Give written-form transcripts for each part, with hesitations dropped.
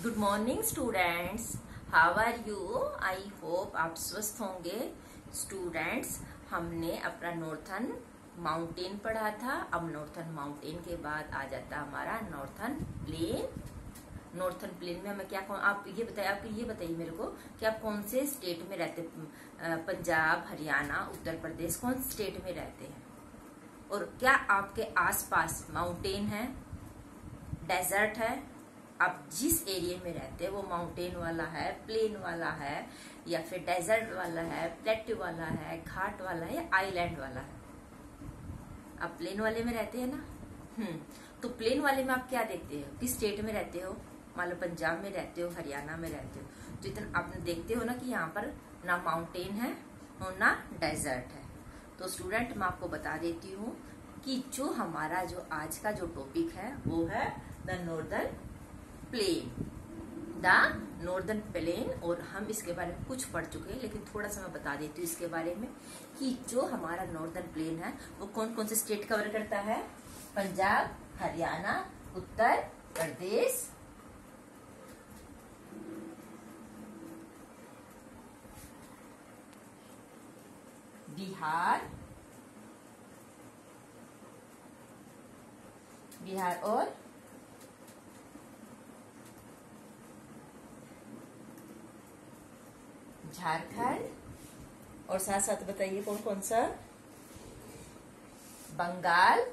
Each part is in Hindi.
Good morning students, how are you. I hope आप स्वस्थ होंगे। स्टूडेंट्स, हमने अपना नॉर्थन माउंटेन पढ़ा था। अब नॉर्थन माउंटेन के बाद आ जाता हमारा नॉर्थन प्लेन। नॉर्थन प्लेन में हमें क्या आप ये बताइए मेरे को कि आप कौन से स्टेट में रहते, पंजाब, हरियाणा, उत्तर प्रदेश, कौन से स्टेट में रहते हैं? और क्या आपके आसपास माउंटेन है, डेजर्ट है? आप जिस एरिया में रहते हैं वो माउंटेन वाला है, प्लेन वाला है, या फिर डेजर्ट वाला है, प्लेट्यू वाला है, घाट वाला है, या आइलैंड वाला है? आप प्लेन वाले में रहते हैं ना। तो प्लेन वाले में आप क्या देखते हो? किस स्टेट में रहते हो? मान लो पंजाब में रहते हो, हरियाणा में रहते हो, तो इतना आप देखते हो ना कि यहाँ पर ना माउंटेन है और ना डेजर्ट है। तो स्टूडेंट, मैं आपको बता देती हूँ कि जो हमारा जो आज का जो टॉपिक है वो है द नॉर्दर्न प्लेन। और हम इसके बारे में कुछ पढ़ चुके हैं, लेकिन थोड़ा सा मैं बता देती हूँ इसके बारे में कि जो हमारा नॉर्दर्न प्लेन है वो कौन कौन से स्टेट कवर करता है। पंजाब, हरियाणा, उत्तर प्रदेश, बिहार और झारखंड, और साथ साथ बताइए कौन कौन सा? बंगाल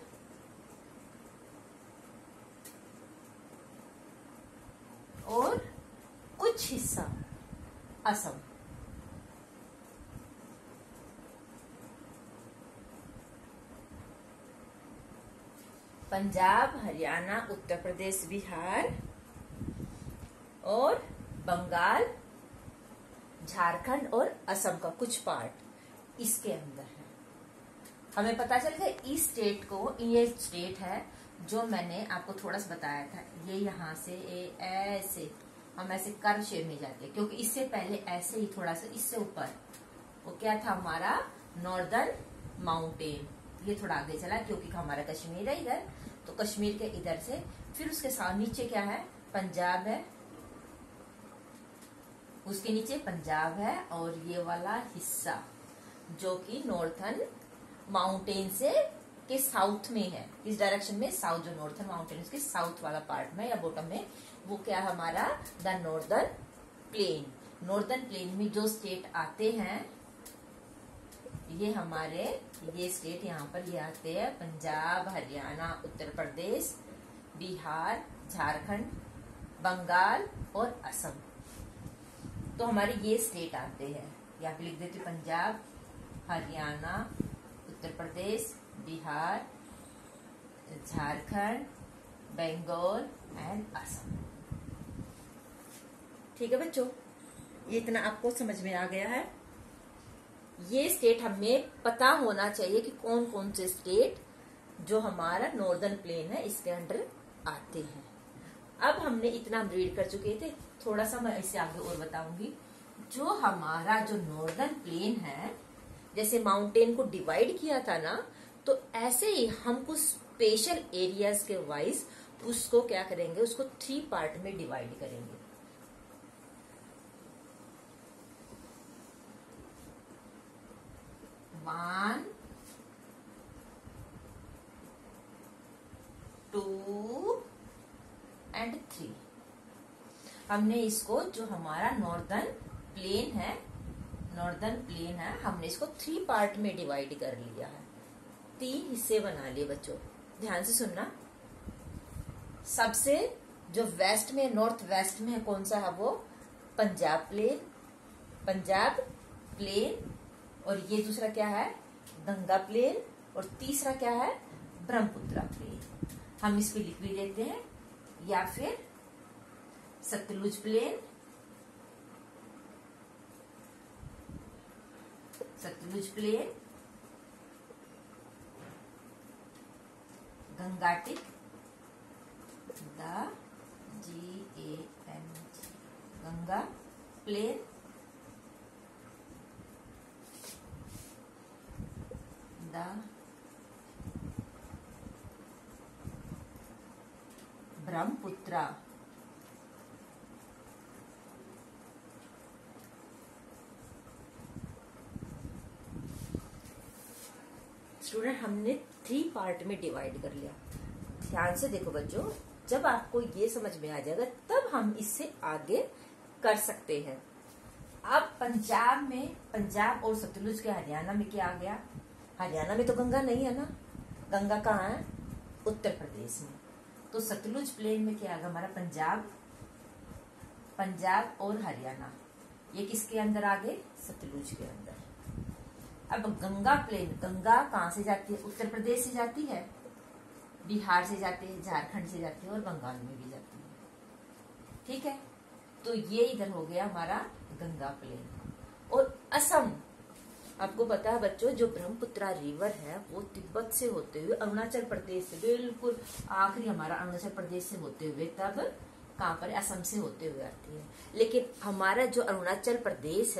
और कुछ हिस्सा असम। पंजाब, हरियाणा, उत्तर प्रदेश, बिहार और बंगाल, झारखंड और असम का कुछ पार्ट इसके अंदर है। हमें पता चल गया इस स्टेट को, ये स्टेट है जो मैंने आपको थोड़ा सा बताया था। ये यहाँ से ऐसे हम ऐसे कर्व शेप में जाते हैं, क्योंकि इससे पहले ऐसे ही थोड़ा सा इससे ऊपर वो क्या था हमारा नॉर्दर्न माउंटेन। ये थोड़ा आगे चला क्योंकि हमारा कश्मीर है इधर, तो कश्मीर के इधर से फिर उसके साथ नीचे क्या है? पंजाब है, उसके नीचे पंजाब है, और ये वाला हिस्सा जो कि नॉर्थन माउंटेन से के साउथ में है। इस डायरेक्शन में साउथ, जो नॉर्थन माउंटेन के साउथ वाला पार्ट में या बॉटम में, वो क्या हमारा the northern plain. Northern plain में जो स्टेट आते हैं ये हमारे, ये स्टेट यहाँ पर ये आते हैं पंजाब, हरियाणा, उत्तर प्रदेश, बिहार, झारखंड, बंगाल और असम। तो हमारे ये स्टेट आते हैं। यहाँ पे लिख देते पंजाब, हरियाणा, उत्तर प्रदेश, बिहार, झारखंड, बंगाल एंड असम। ठीक है बच्चों, ये इतना आपको समझ में आ गया है। ये स्टेट हमें पता होना चाहिए कि कौन कौन से स्टेट जो हमारा नॉर्दर्न प्लेन है इसके अंडर आते हैं। अब हमने इतना रीड कर चुके थे, थोड़ा सा मैं इससे आगे और बताऊंगी। जो हमारा जो नॉर्दर्न प्लेन है, जैसे माउंटेन को डिवाइड किया था ना, तो ऐसे ही हम कुछ स्पेशल एरियाज के वाइज उसको क्या करेंगे, उसको 3 पार्ट में डिवाइड करेंगे। One, 2 and 3। हमने इसको, जो हमारा नॉर्दर्न प्लेन है, हमने इसको 3 पार्ट में डिवाइड कर लिया है। 3 हिस्से बना लिए बच्चों, ध्यान से सुनना। सबसे जो वेस्ट में, नॉर्थ वेस्ट में है, कौन सा है वो? पंजाब प्लेन, और ये दूसरा क्या है? गंगा प्लेन, और तीसरा क्या है? ब्रह्मपुत्र प्लेन। हम इस पे लिख भी देते हैं, या फिर Sutlej plain, Gangetic, Ganga plain, the Brahmaputra student हमने 3 पार्ट में डिवाइड कर लिया। ध्यान से देखो बच्चों, जब आपको ये समझ में आ जाएगा तब हम इससे आगे कर सकते हैं। अब पंजाब और सतलुज के हरियाणा में क्या आ गया? हरियाणा में तो गंगा नहीं है ना, गंगा कहाँ है? उत्तर प्रदेश में। तो सतलुज प्लेन में क्या आएगा हमारा? पंजाब और हरियाणा, ये किसके अंदर आ गए? सतलुज के अंदर। अब गंगा प्लेन, गंगा कहाँ से जाती है? उत्तर प्रदेश से जाती है, बिहार से जाती है, झारखंड से जाती है और बंगाल में भी जाती है। ठीक है, तो ये इधर हो गया हमारा गंगा प्लेन। और असम, आपको पता है बच्चों, जो ब्रह्मपुत्रा रिवर है वो तिब्बत से होते हुए अरुणाचल प्रदेश से, बिल्कुल आखिरी हमारा अरुणाचल प्रदेश से होते हुए तब कहाँ पर? असम से होते हुए आती है। लेकिन हमारा जो अरुणाचल प्रदेश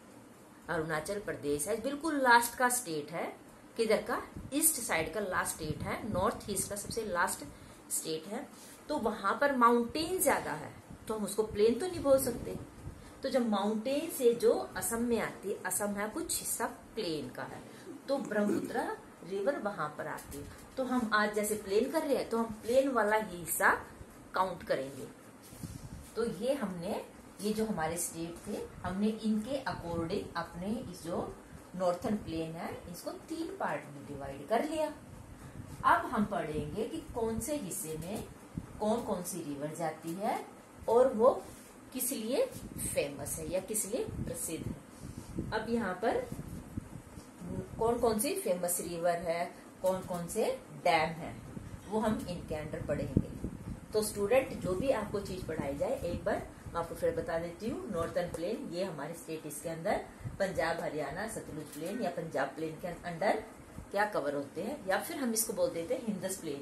है बिल्कुल लास्ट का स्टेट है। किधर का? ईस्ट साइड का लास्ट स्टेट है, नॉर्थ ईस्ट का सबसे लास्ट स्टेट है। तो वहां पर माउंटेन ज्यादा है, तो हम उसको प्लेन तो नहीं बोल सकते। तो जब माउंटेन से जो असम में आती है, असम है कुछ हिस्सा प्लेन का है, तो ब्रह्मपुत्रा रिवर वहां पर आती है। तो हम आज जैसे प्लेन कर रहे हैं तो हम प्लेन वाला ही हिस्सा काउंट करेंगे। तो ये जो हमारे स्टेट थे, हमने इनके अकॉर्डिंग अपने इस जो नॉर्थन प्लेन है इसको 3 पार्ट में डिवाइड कर लिया। अब हम पढ़ेंगे कि कौन से हिस्से में कौन कौन सी रिवर जाती है और वो किस लिए फेमस है या किस लिए प्रसिद्ध है। अब यहाँ पर कौन कौन सी फेमस रिवर है, कौन कौन से डैम है, वो हम इनके अंडर पढ़ेंगे। तो स्टूडेंट, जो भी आपको चीज पढ़ाई जाए एक बार मैं आपको फिर बता देती हूँ। नॉर्थन प्लेन ये हमारे स्टेट, इसके अंदर पंजाब, हरियाणा, सतलुज प्लेन या पंजाब प्लेन के अंडर क्या कवर होते हैं, या फिर हम इसको बोल देते हैं हिंदस प्लेन।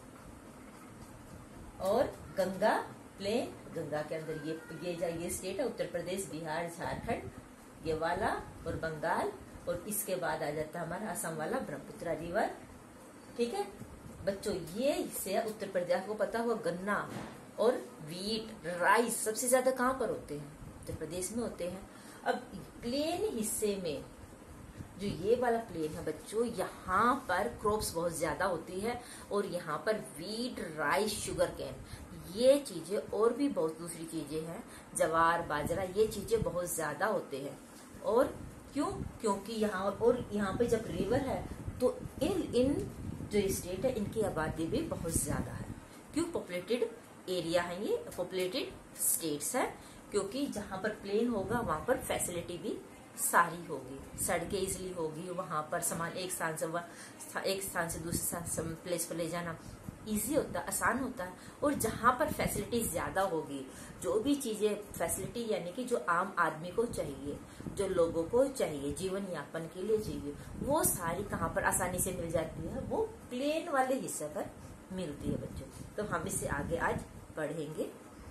और गंगा प्लेन, गंगा के अंदर ये स्टेट है उत्तर प्रदेश, बिहार, झारखंड, ये वाला और बंगाल, और इसके बाद आ जाता है हमारा असम वाला ब्रह्मपुत्रा रिवर। ठीक है बच्चों, ये हिस्से उत्तर प्रदेश को पता हुआ गन्ना और वीट, राइस सबसे ज्यादा कहाँ पर होते हैं? उत्तर प्रदेश में होते हैं। अब प्लेन हिस्से में जो ये वाला प्लेन है बच्चों, यहाँ पर क्रॉप्स बहुत ज्यादा होती है और यहाँ पर वीट, राइस, शुगर केन, ये चीजें और भी बहुत दूसरी चीजें हैं, जवार, बाजरा, ये चीजें बहुत ज्यादा होते हैं। और क्योंकि यहाँ पे जब रिवर है तो इन जो स्टेट है इनकी आबादी भी बहुत ज्यादा है। क्यों? पॉपुलेटेड एरिया है, ये पॉपुलेटेड स्टेट्स है, क्योंकि जहां पर प्लेन होगा वहां पर फैसिलिटी भी सारी होगी, सड़कें इजिली होगी, वहां पर सामान एक स्थान से दूसरे प्लेस पर ले जाना इजी होता है, आसान होता है। और जहां पर फैसिलिटी ज्यादा होगी, जो भी चीजें फैसिलिटी यानी कि जो आम आदमी को चाहिए, जो लोगों को चाहिए, जीवन यापन के लिए चाहिए, वो सारी कहाँ पर आसानी से मिल जाती है? वो प्लेन वाले हिस्से पर मिलती है बच्चों। तो हम इससे आगे आज पढ़ेंगे।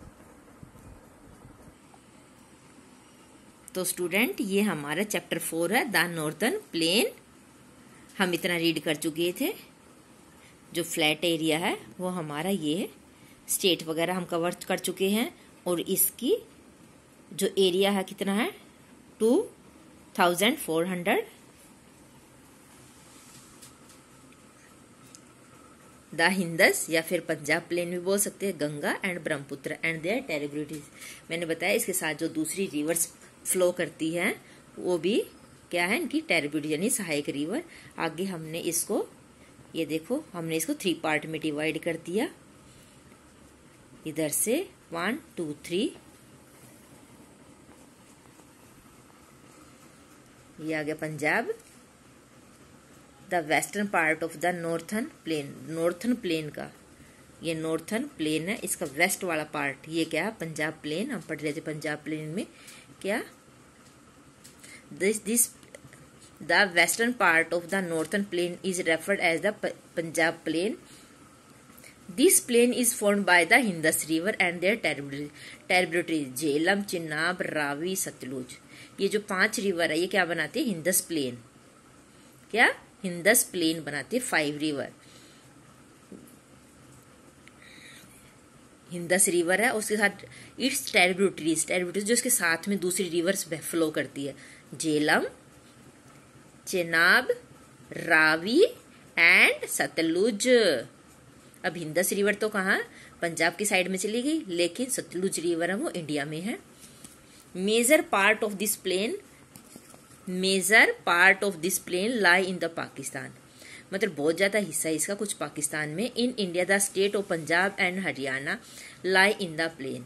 तो स्टूडेंट, ये हमारा चैप्टर 4 है, द नॉर्थन प्लेन। हम इतना रीड कर चुके थे। जो फ्लैट एरिया है वो हमारा ये है, स्टेट वगैरह हम कवर कर चुके हैं। और इसकी जो एरिया है कितना है? 2400। द हिंदस या फिर पंजाब प्लेन भी बोल सकते हैं, Ganga and Brahmaputra and their tributaries. मैंने बताया इसके साथ जो दूसरी रिवर्स फ्लो करती है वो भी क्या है? इनकी ट्रिब्यूटरी यानी सहायक रिवर। आगे हमने इसको, ये देखो, हमने इसको 3 पार्ट में डिवाइड कर दिया। इधर से 1 2 3, ये आ गया Punjab. The western part of the northern plain का, ये नॉर्थन प्लेन है, इसका वेस्ट वाला पार्ट ये क्या है? पंजाब प्लेन। हम पढ़ रहे थे पंजाब प्लेन में क्या? This the western part of the northern plain is referred as the Punjab plain. This plain is formed by the Indus river and their tributaries Jhelum, Chenab, Ravi, Sutlej. ये जो 5 रिवर है ये क्या बनाती है? Indus plain. क्या? हिंदस प्लेन बनाती है। 5 रिवर हिंदस रिवर है, उसके साथ इट्स ट्रिब्यूटरीज जो इसके साथ में दूसरी रिवर्स फ्लो करती है, झेलम, चेनाब, रावी एंड सतलुज। अब इंदस रिवर तो कहाँ पंजाब की साइड में चली गई, लेकिन सतलुज रिवर है वो इंडिया में है। Major part of this plain lie in the Pakistan, मतलब बहुत ज्यादा हिस्सा इसका कुछ पाकिस्तान में। In India the state of Punjab and Haryana lie in the plain,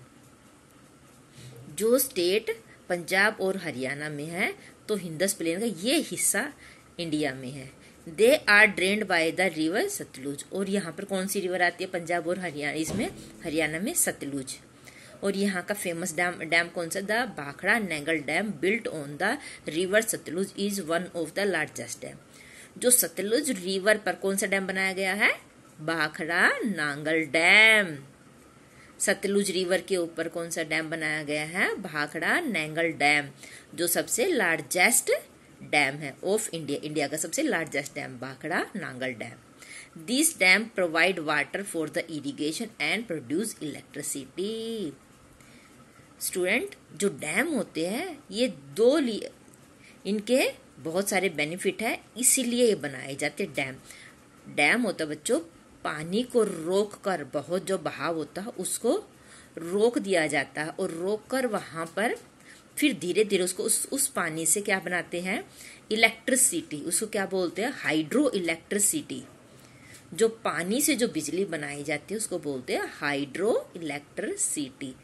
जो स्टेट पंजाब और हरियाणा में है तो हिंदस प्लेन का ये हिस्सा इंडिया में है। They are drained by the river Sutlej, और यहाँ पर कौन सी रिवर आती है पंजाब और हरियाणा, इसमें हरियाणा में सतलुज। और यहाँ का फेमस डैम कौन सा, the Bhakra Nangal dam built on the river Sutlej is one of the largest dam. जो सतलुज रिवर पर कौन सा डैम बनाया गया है, भाखड़ा नांगल डैम। सतलुज रिवर के ऊपर कौन सा डैम बनाया गया है, भाखड़ा नांगल डैम, जो सबसे लार्जेस्ट डैम है ऑफ इंडिया, इंडिया का सबसे largest dam Bhakra Nangal dam. This dam provide water for the irrigation and produce electricity. Student, जो डैम होते हैं ये इनके बहुत सारे बेनिफिट है, इसीलिए ये बनाए जाते डैम। डैम होता बच्चों पानी को रोक कर, बहुत जो बहाव होता है उसको रोक दिया जाता है, और रोक कर वहां पर फिर धीरे धीरे उसको उस पानी से क्या बनाते हैं, इलेक्ट्रिसिटी। उसको क्या बोलते हैं, हाइड्रो इलेक्ट्रिसिटी। जो पानी से जो बिजली बनाई जाती है उसको बोलते हैं हाइड्रो इलेक्ट्रिसिटी।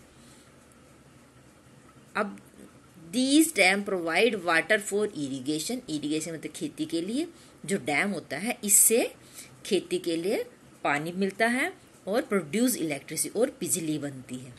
अब these dam provide water for irrigation, irrigation मतलब खेती के लिए। जो डैम होता है इससे खेती के लिए पानी मिलता है, और प्रोड्यूस इलेक्ट्रिसिटी, और बिजली बनती है।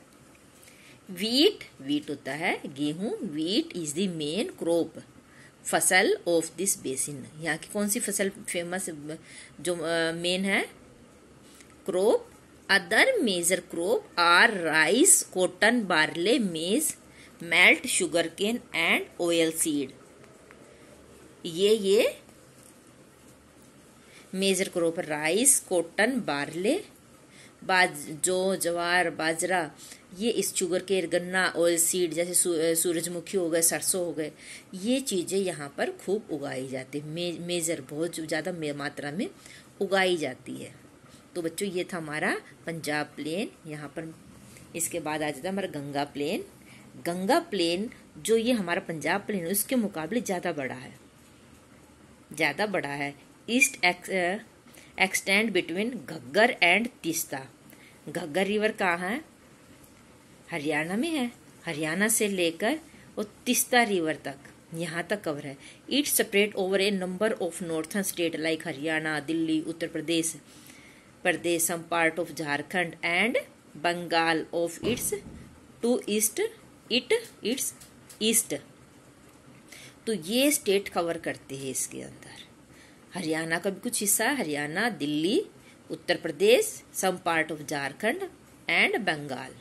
वीट होता है गेहूं। Wheat is the main crop, फसल ऑफ दिस बेसिन। यहाँ की कौन सी फसल फेमस जो मेन है, crop. Other major crop are rice, cotton, barley, maize, millet, sugar cane and oil seed. ये major crop, rice, cotton, barley, जो जवार, बाजरा, ये इस शुगर केन, गन्ना, ऑयल सीड जैसे सूरजमुखी हो गए, सरसों हो गए, ये चीजें यहाँ पर खूब उगाई जाती है। मेजर बहुत ज्यादा मात्रा में उगाई जाती है। तो बच्चों ये था हमारा पंजाब प्लेन। यहाँ पर इसके बाद आ जाता है हमारा गंगा प्लेन। गंगा प्लेन जो ये हमारा पंजाब प्लेन है उसके मुकाबले ज्यादा बड़ा है। East extend between Ghaggar and Teesta. Ghaggar river कहाँ है, हरियाणा में है। हरियाणा से लेकर और तीस्ता रिवर तक यहाँ तक कवर है। It spread over a number of northern state like Haryana, Delhi, Uttar Pradesh, some part of Jharkhand and Bengal of its east. तो ये स्टेट कवर करते हैं इसके अंदर। हरियाणा का भी कुछ हिस्सा, Haryana, Delhi, Uttar Pradesh, some part of Jharkhand and Bengal.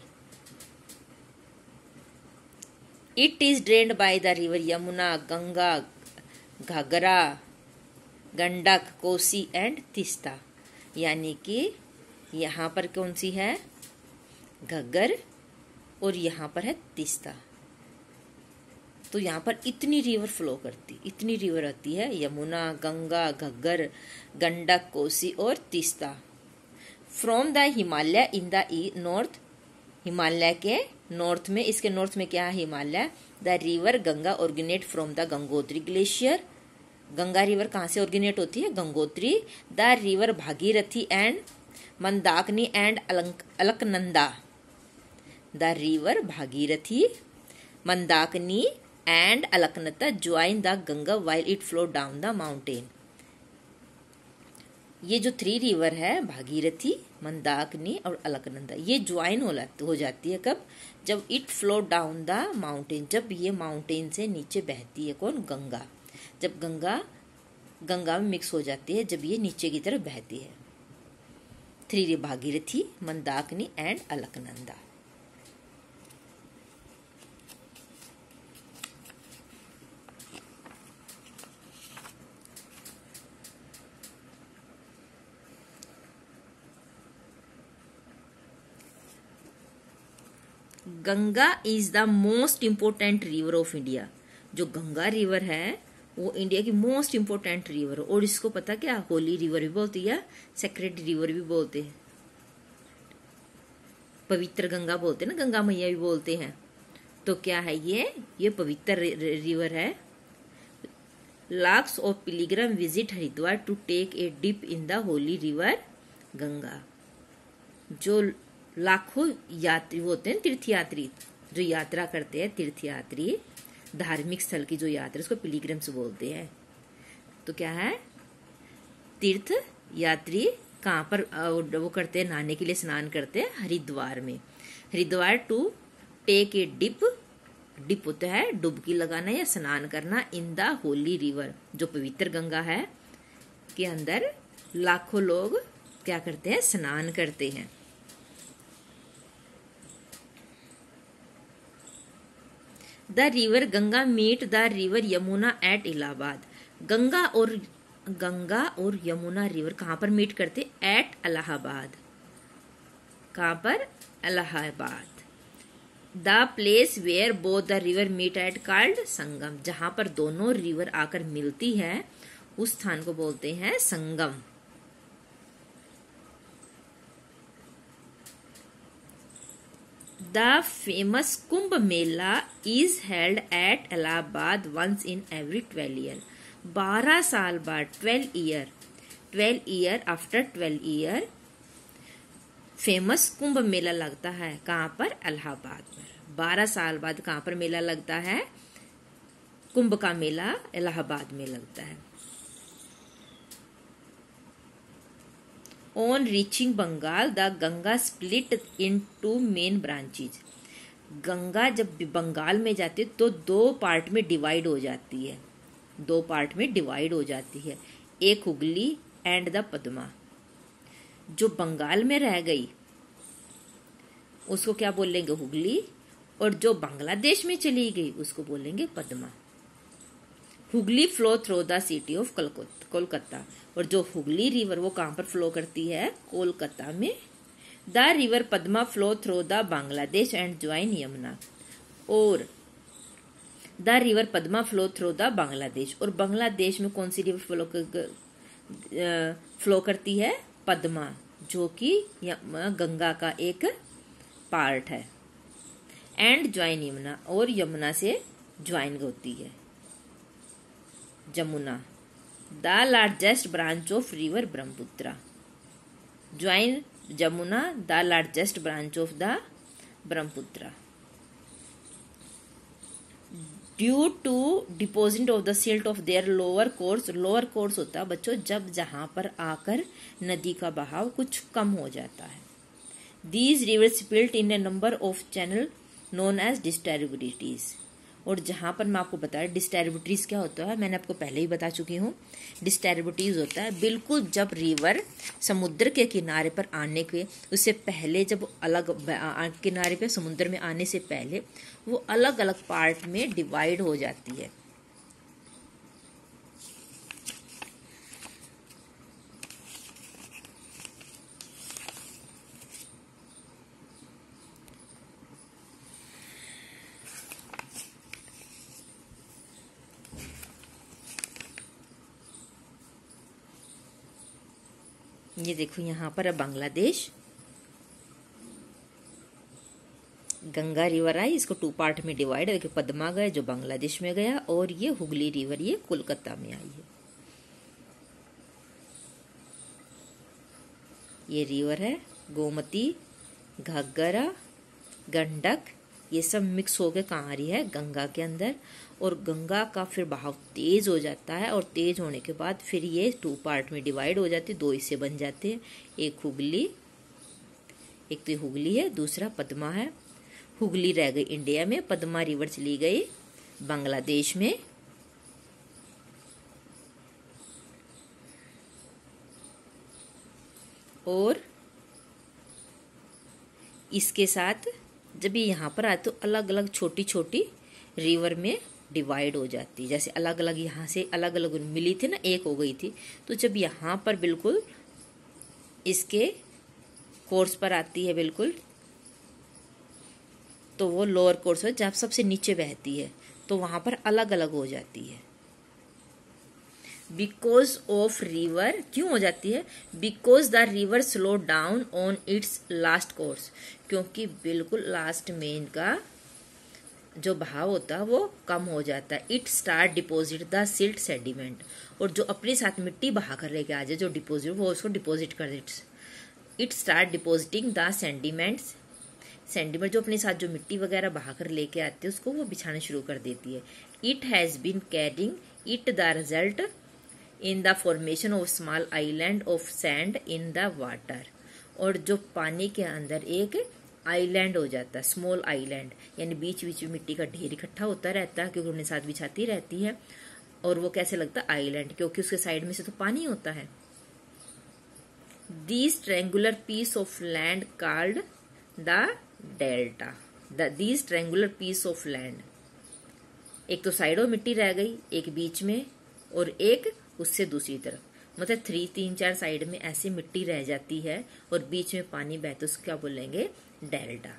It is drained by the river Yamuna, Ganga, Ghaghara, Gandak, Kosi and Teesta. यानी कि यहाँ पर कौन सी है, घग्गर, और यहाँ पर है तीस्ता। तो यहाँ पर इतनी रिवर आती है, यमुना, गंगा, घग्गर, गंडक, कोसी और Teesta. From the Himalaya in the north, Himalaya के नॉर्थ में, इसके नॉर्थ में क्या है, Himalaya. The river Ganga originate from the Gangotri glacier. Ganga river कहाँ से ओरिजिनेट होती है, Gangotri. The river Bhagirathi and Mandakini and Alaknanda. The river Bhagirathi, Mandakini and Alaknanda join the Ganga while it flow down the mountain। ये जो 3 रिवर है, भागीरथी, मंदाकिनी और अलकनंदा, ये ज्वाइन हो जाती है कब, जब it flow down the mountain, जब ये माउंटेन से नीचे बहती है कौन, गंगा। जब गंगा में मिक्स हो जाती है, जब ये नीचे की तरफ बहती है। 3 river Bhagirathi, Mandakini and Alaknanda. Ganga is the most important river of India. जो गंगा रिवर है वो इंडिया की मोस्ट इम्पोर्टेंट रिवर, और इसको पता क्या होली रिवर भी बोलते हैं, सेक्रेड रिवर भी बोलते हैं, पवित्र गंगा बोलते हैं ना, गंगा मैया भी बोलते हैं। तो क्या है ये पवित्र रिवर है। Lakhs of pilgrim visit Haridwar to take a dip in the holy river Ganga. जो लाखों यात्री होते हैं, तीर्थयात्री जो यात्रा करते हैं, तीर्थयात्री धार्मिक स्थल की जो यात्रा, उसको पिलग्रिम्स बोलते हैं। तो क्या है, तीर्थ यात्री कहाँ पर वो करते हैं, नहाने के लिए स्नान करते हैं हरिद्वार में। Haridwar to take a dip, dip होता है डुबकी लगाना या स्नान करना, इन द होली रिवर, जो पवित्र गंगा है के अंदर लाखों लोग क्या करते हैं, स्नान करते हैं। The river Ganga meet the river Yamuna at Allahabad. Ganga और यमुना रिवर कहाँ पर मीट करते, एट इलाहाबाद। कहाँ पर, Allahabad. The place where both the river meet at called Sangam. जहां पर दोनों रिवर आकर मिलती है उस स्थान को बोलते हैं Sangam. The famous Kumbh Mela is held at Allahabad once in every 12 year. 12 साल बाद, 12 year after 12 year famous Kumbh Mela लगता है। कहाँ पर, इलाहाबाद में। 12 साल बाद कहाँ पर मेला लगता है, कुंभ का मेला इलाहाबाद में लगता है। On reaching Bengal the Ganga split in 2 main branches. Ganga जब बंगाल में जाती है तो 2 पार्ट में डिवाइड हो जाती है, 2 पार्ट में डिवाइड हो जाती है, एक हुगली एंड द पद्मा। जो बंगाल में रह गई उसको क्या बोलेंगे, हुगली, और जो बांग्लादेश में चली गई उसको बोलेंगे Padma. Hooghly flow through the city of Kolkata, और जो हुगली रिवर वो कहां पर फ्लो करती है, कोलकाता में। The river Padma flow through the Bangladesh and join Yamuna, और the river Padma flow through the Bangladesh, और बांग्लादेश में कौन सी रिवर फ्लो करती है, पद्मा, जो कि गंगा का एक पार्ट है। एंड ज्वाइन यमुना, और यमुना से ज्वाइन होती है Jamuna. The largest branch of river Brahmaputra, join Jamuna, the largest branch of the Brahmaputra. Due to deposit of the silt of their lower course. Lower course होता है बच्चों जब जहां पर आकर नदी का बहाव कुछ कम हो जाता है। These rivers split in a number of channel known as distributaries, और जहां पर मैं आपको बताया डिस्ट्रीब्यूटरीज क्या होता है, मैंने आपको पहले ही बता चुकी हूँ। डिस्ट्रीब्यूटरीज होता है बिल्कुल जब रिवर समुद्र के किनारे पर आने के उससे पहले, जब अलग किनारे पे समुद्र में आने से पहले वो अलग अलग पार्ट में डिवाइड हो जाती है। ये देखो यहाँ पर है बांग्लादेश, गंगा रिवर आई, इसको 2 पार्ट में डिवाइड है। पद्मा गए जो बांग्लादेश में गया, और ये हुगली रिवर ये कोलकाता में आई है। ये रिवर है गोमती, घग्गरा, गंडक, ये सब मिक्स होकर कहाँ आ रही है, गंगा के अंदर। और गंगा का फिर बहाव तेज हो जाता है, और तेज होने के बाद फिर ये 2 पार्ट में डिवाइड हो जाती है, 2 हिस्से बन जाते हैं। एक हुगली, एक तो हुगली है, दूसरा पद्मा है। हुगली रह गई इंडिया में, पद्मा रिवर चली गई बांग्लादेश में। और इसके साथ जब ये यहाँ पर आए तो अलग अलग छोटी छोटी रिवर में डिवाइड हो जाती है। जैसे अलग अलग यहाँ से अलग अलग मिली थी ना, एक हो गई थी, तो जब यहाँ पर बिल्कुल इसके कोर्स पर आती है बिल्कुल, तो वो लोअर कोर्स है जब सबसे नीचे बहती है, तो वहां पर अलग अलग हो जाती है। बिकॉज ऑफ रिवर क्यों हो जाती है? Because the river slow down on its last course, क्योंकि बिल्कुल लास्ट में इनका जो बहाव होता है वो कम हो जाता है। It start deposit the silt sediment, और जो अपने साथ मिट्टी बहा कर लेके आ जाए जो डिपोजिट, वो उसको डिपोजिट कर दे। It start depositing the sediments, sediment जो अपने साथ जो मिट्टी वगैरह बहा कर लेके आते हैं उसको वो बिछाना शुरू कर देती है। It has been carrying it the result in the formation of small island of sand in the water, और जो पानी के अंदर एक आइलैंड हो जाता है, स्मॉल आइलैंड, यानी बीच बीच में मिट्टी का ढेर इकट्ठा होता रहता है क्योंकि अपने साथ बिछाती रहती है, और वो कैसे लगता है? आइलैंड, क्योंकि उसके साइड में से तो पानी होता है। This triangular piece of land called the delta, this triangular piece of land, एक तो साइडों मिट्टी रह गई, एक बीच में और एक उससे दूसरी तरफ, मतलब 3-4 साइड में ऐसी मिट्टी रह जाती है और बीच में पानी बहता, उसको क्या बोलेंगे? Delta.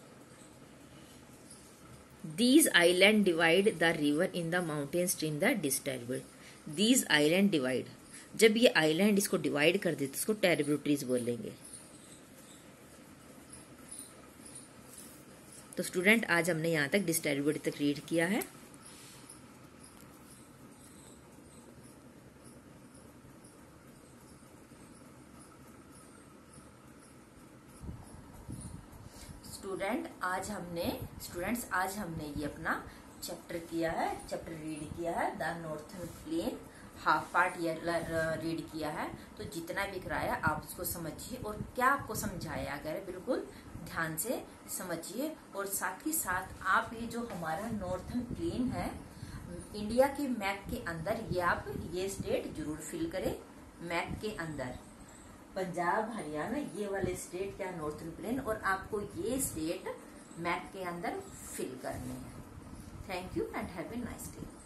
These island divide the river in the mountain stream the disturbed. These island divide, जब ये आइलैंड इसको डिवाइड कर देते उसको टेरिब्यूटरीज बोलेंगे। तो स्टूडेंट आज हमने यहाँ तक डिस्ट्रीब्यूट तक रीड किया है। स्टूडेंट्स आज हमने ये अपना चैप्टर किया है, चैप्टर रीड किया है, the northern plain half part ये रीड किया है। तो जितना भी कराया आप उसको समझिए और क्या आपको समझाया गया है बिल्कुल ध्यान से समझिए, और साथ ही साथ आप ये जो हमारा नॉर्थर्न प्लेन है इंडिया के मैप के अंदर, ये आप ये स्टेट जरूर फिल करें मैप के अंदर। पंजाब, हरियाणा, ये वाले स्टेट क्या नॉर्थर्न प्लेन, और आपको ये स्टेट मैप के अंदर फिल करने हैं। Thank you and have a nice day.